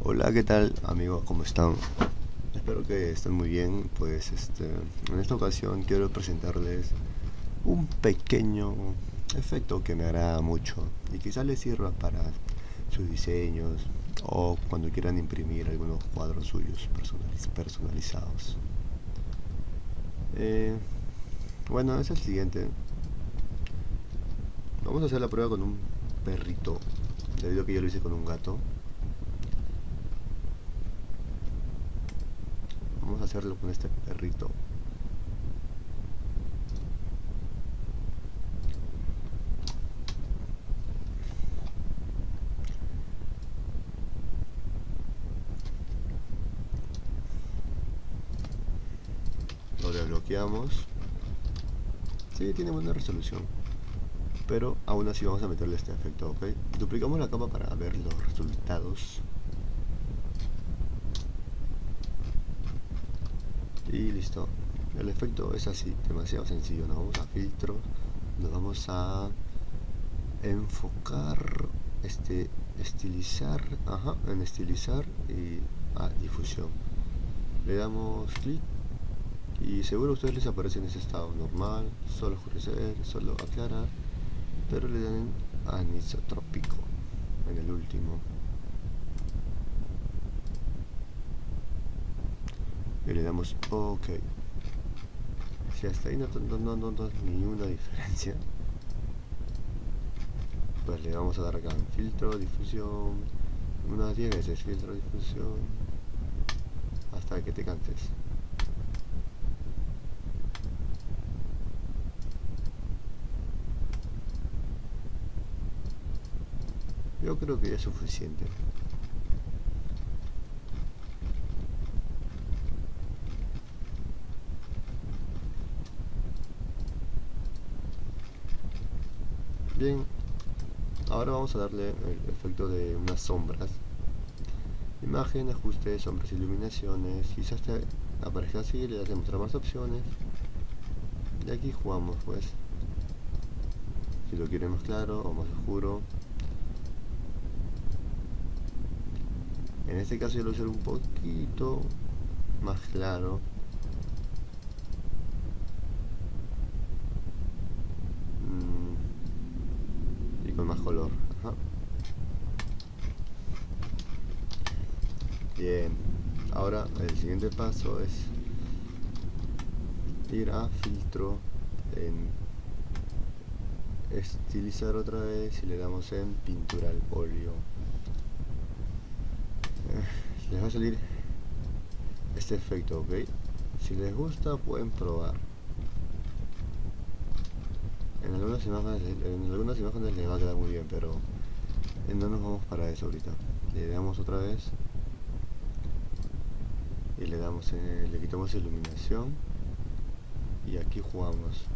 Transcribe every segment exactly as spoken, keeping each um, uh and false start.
Hola, ¿qué tal amigos? ¿Cómo están? Espero que estén muy bien. Pues este, en esta ocasión quiero presentarles un pequeño efecto que me agrada mucho y quizás les sirva para sus diseños o cuando quieran imprimir algunos cuadros suyos personaliz- personalizados. Eh, bueno, es el siguiente. Vamos a hacer la prueba con un perrito, debido a que yo lo hice con un gato. Vamos a hacerlo con este perrito. Lo desbloqueamos. Sí, tiene buena resolución, pero aún así vamos a meterle este efecto, ¿ok? Duplicamos la capa para ver los resultados. Y listo. El efecto es así, demasiado sencillo. Nos vamos a filtro, nos vamos a enfocar, este, estilizar, ajá, en estilizar y a difusión. Le damos clic y seguro a ustedes les aparece en ese estado normal, solo oscurecer, solo aclarar, pero le dan anisotrópico en el último. Y le damos OK. Si hasta ahí no, no, no, no, no ni una diferencia, pues le vamos a dar acá en filtro, difusión, unas diez veces filtro, difusión, hasta que te canses. Yo creo que ya es suficiente. Bien, ahora vamos a darle el efecto de unas sombras. Imagen, ajuste, sombras, iluminaciones. Quizás te aparezca así, le das a mostrar más opciones. Y aquí jugamos pues. Si lo quieren más claro o más oscuro. En este caso yo lo voy a hacer un poquito más claro. Mm, y con más color. Ajá. Bien, ahora el siguiente paso es ir a filtro, en estilizar otra vez y le damos en pintura al óleo. Eh, les va a salir este efecto, ok. Si les gusta pueden probar. En algunas imágenes, en algunas imágenes les va a quedar muy bien, pero no nos vamos para eso ahorita. Le damos otra vez y le damos, eh, le quitamos iluminación y aquí jugamos.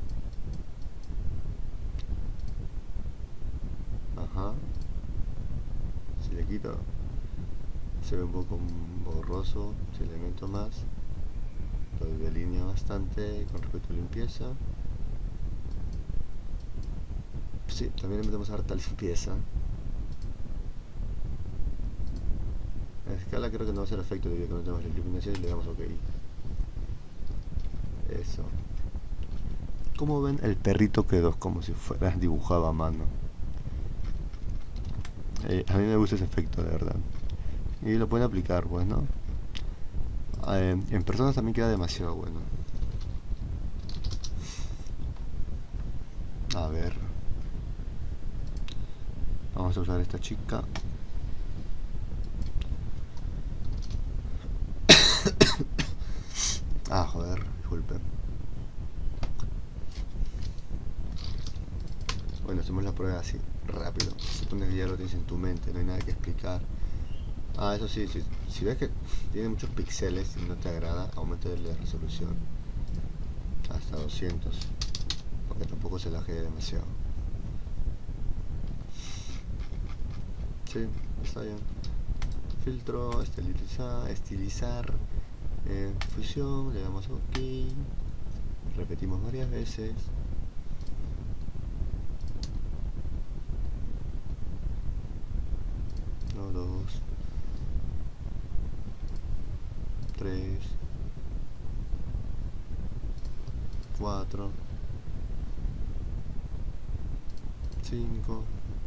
Ajá. Si le quito, se ve un poco borroso. Si le meto más, lo delinea bastante con respecto a limpieza. Sí, también le metemos harta limpieza. A escala creo que no va a hacer efecto debido a que no tenemos la iluminación y le damos OK. Eso. Como ven, el perrito quedó como si fuera dibujado a mano. Eh, a mí me gusta ese efecto, de verdad. Y lo pueden aplicar, pues, ¿no? Eh, en personas también queda demasiado bueno. A ver. Vamos a usar esta chica. Ah, joder, disculpen. Bueno, hacemos la prueba así, rápido. Supone que ya lo tienes en tu mente, no hay nada que explicar. Ah, eso sí, si, si ves que tiene muchos píxeles y no te agrada, aumenta la resolución hasta doscientos, porque tampoco se lajee demasiado. Sí, está bien. Filtro, estilizar, estilizar eh, fusión, le damos OK, repetimos varias veces. No, dos. tres, cuatro, cinco,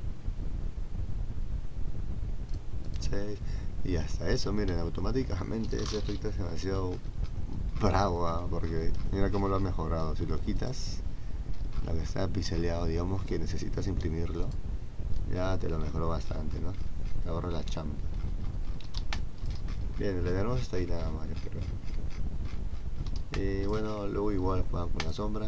seis. Y hasta eso, miren, automáticamente ese efecto es demasiado bravo, ¿eh? Porque mira cómo lo ha mejorado. Si lo quitas, lo que está pixeleado, digamos que necesitas imprimirlo, ya te lo mejoró bastante, ¿no? Te ahorra la chamba. Bien, le tenemos hasta ahí nada más, yo creo. Y bueno, luego igual juegan con las sombras.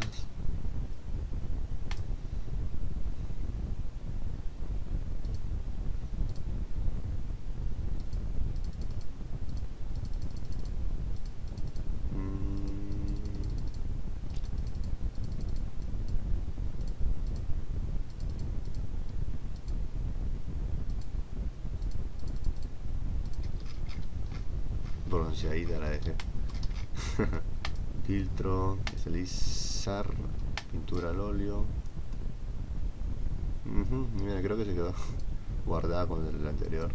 Bronceadita la dejé. Filtro, deslizar, pintura al óleo. Uh-huh, mira, creo que se quedó guardada con el anterior.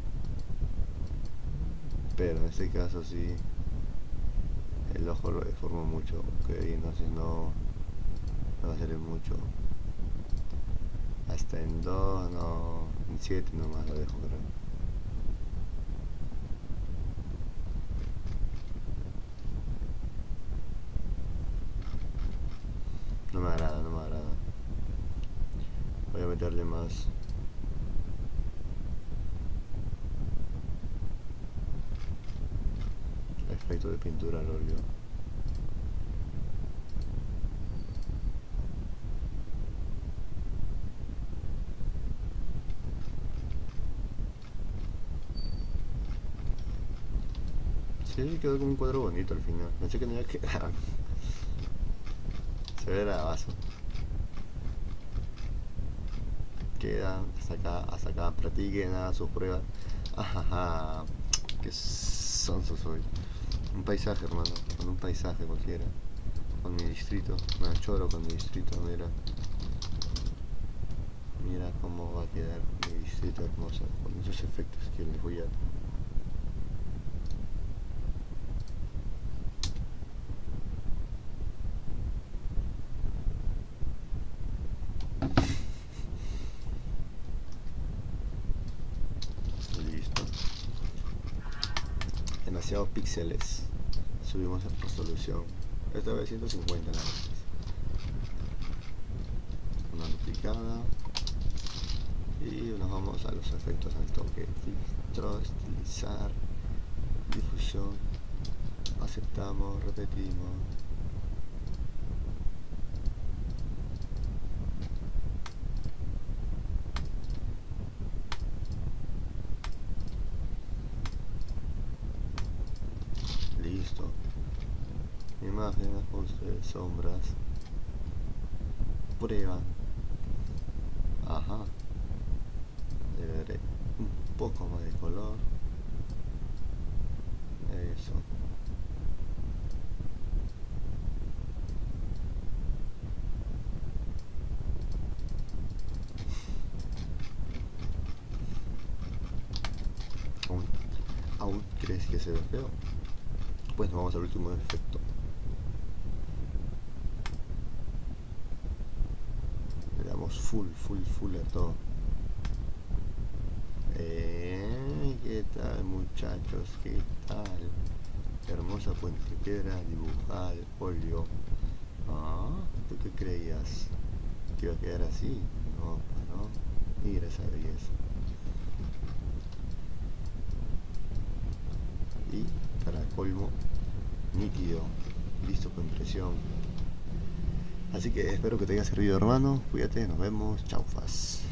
Pero en este caso sí, el ojo lo deformó mucho, ok, entonces no, no va a ser mucho. Hasta en dos, no, en siete nomás lo dejo, creo. No me agrada, no me agrada. Voy a meterle más. Efecto de pintura al óleo. Sí, quedó como un cuadro bonito al final. Pensé que no iba a quedar. Se ve bravazo. Queda hasta acá, hasta acá. Practiquen, hagan sus pruebas. Ajaja. Qué sonso soy. Un paisaje, hermano. Con un paisaje cualquiera. Con mi distrito. Me choro con mi distrito, mira. Mira cómo va a quedar mi distrito hermoso. Con esos efectos que les voy a... Listo. Demasiados píxeles. Subimos la resolución. Esta vez ciento cincuenta nada más. Una duplicada. Y nos vamos a los efectos al toque. Filtro, estilizar, difusión. Aceptamos, repetimos. Listo. Imagen, ajuste, sombras. Prueba. Ajá. Le daré un poco más de color. Eso. ¿Aún, aún crees que se ve feo? Pues nos vamos al último efecto. Le damos full, full, full a todo. Eh, ¿Qué tal, muchachos? ¿Qué tal? Hermosa puente de piedra dibujada al óleo. Ah, ¿tú qué creías? ¿Que iba a quedar así? No, pues no. Mira esa belleza. Y para colmo, nítido, listo con impresión. Así que espero que te haya servido, hermano. Cuídate, nos vemos. Chau, faz.